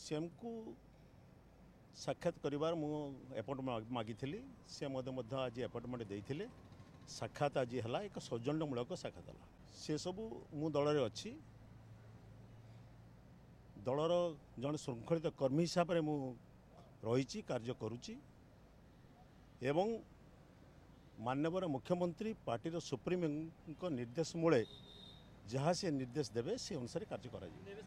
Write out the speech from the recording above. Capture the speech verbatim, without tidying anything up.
CM को साक्षात करिवार मु अपॉइंटमेंट मागी सी आज अपॉइंटमेंट देते साक्षात आज है एक सौजन्यमूलक साक्षात है सी सब मु दल में अच्छी दलर जन श्रृंखलित कर्मी हिसाब से मुझी कार्य करुच्ची एवं माननीय मुख्यमंत्री पार्टी सुप्रीमो निर्देश मूले जहाँ से निर्देश देवे से अनुसार कार्य करा